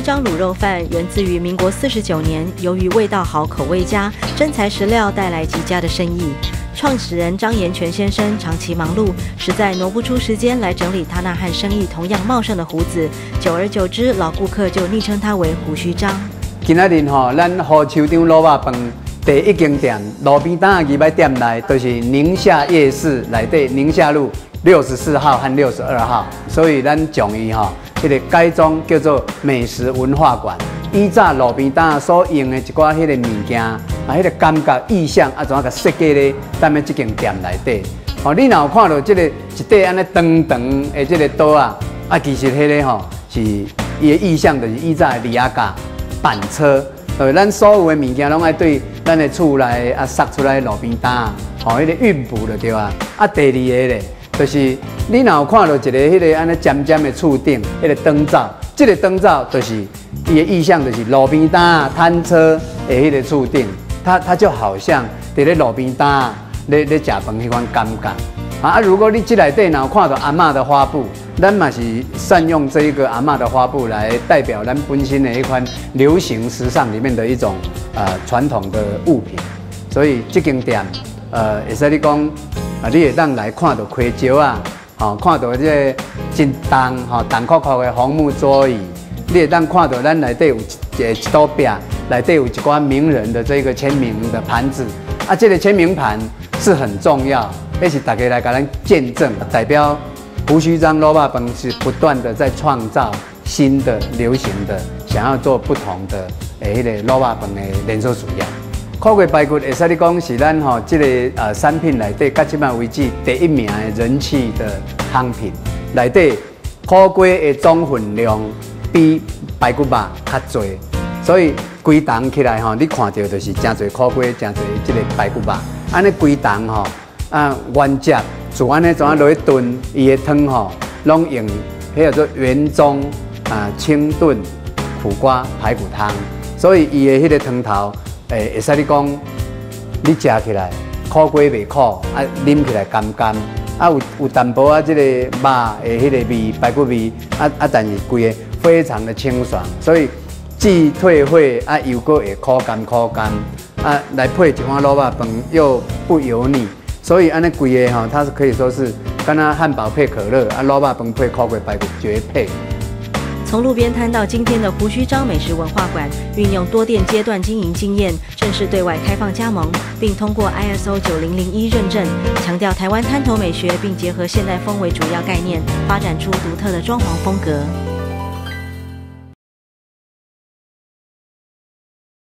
章卤肉饭源自于民国49年，由于味道好、口味佳，真材实料带来极佳的生意。创始人张延全先生长期忙碌，实在挪不出时间来整理他那和生意同样茂盛的胡子。久而久之，老顾客就昵称他为胡须章。 今仔日咱胡鬚张卤肉饭第一间店，路边档的二摆店内，就是宁夏夜市内底宁夏路64号和62号，所以咱将伊迄个改装叫做美食文化馆。以早路边档所用的一寡迄个物件，迄个感觉意象怎啊甲设计咧，踮咧这间店内底。你若有看到这个一块安尼长长的这个刀其实迄个是伊的意象，就是以早的利亚架板车。咱所有的物件拢爱对咱的厝内塞出来路边档，迄个运补就对啊。第二个咧，就是你若有看到一个迄个安尼尖尖的厝顶，迄个灯罩，这个灯罩就是伊的意象，就是路边档摊车的迄个厝顶，它就好像伫咧路边档咧食饭迄款感觉。如果你这内底若有看到阿嬷的花布，咱嘛是善用这一个阿嬷的花布来代表咱本身的一款流行时尚里面的一种传统的物品。所以这间店会使你讲你会当来看到花招看到这个真重酷酷的红木桌椅，你会当看到咱内底有一桌壁，内底有一寡名人的这个签名的盘子这个签名盘是很重要。那是大家来给咱见证，代表胡须章卤肉饭是不断的在创造新的、流行的，想要做不同的迄个卤肉饭的连锁事业。苦瓜排骨会使你讲是咱这个产品内底，到即摆为止第一名的人气的汤品。内底苦瓜的总分量比排骨肉较多，所以规档起来你看到就是真侪苦瓜，真侪这个排骨肉，安尼规档原汁就安尼怎啊落去炖，伊的汤拢用迄叫做原宗清炖苦瓜排骨汤，所以伊的迄个汤头会使你讲，你食起来苦瓜袂苦，啉起来甘甘，有淡薄这个肉的迄个味，排骨味，但是规个非常的清爽，所以既退味又搁会苦甘来配一碗卤肉饭又不油腻。所以安尼规个它是可以说是跟它汉堡配可乐，卤肉饭配苦瓜排骨绝配。 从路边摊到今天的胡须章美食文化馆，运用多店阶段经营经验，正式对外开放加盟，并通过 ISO 9001认证，强调台湾滩头美学，并结合现代风为主要概念，发展出独特的装潢风格。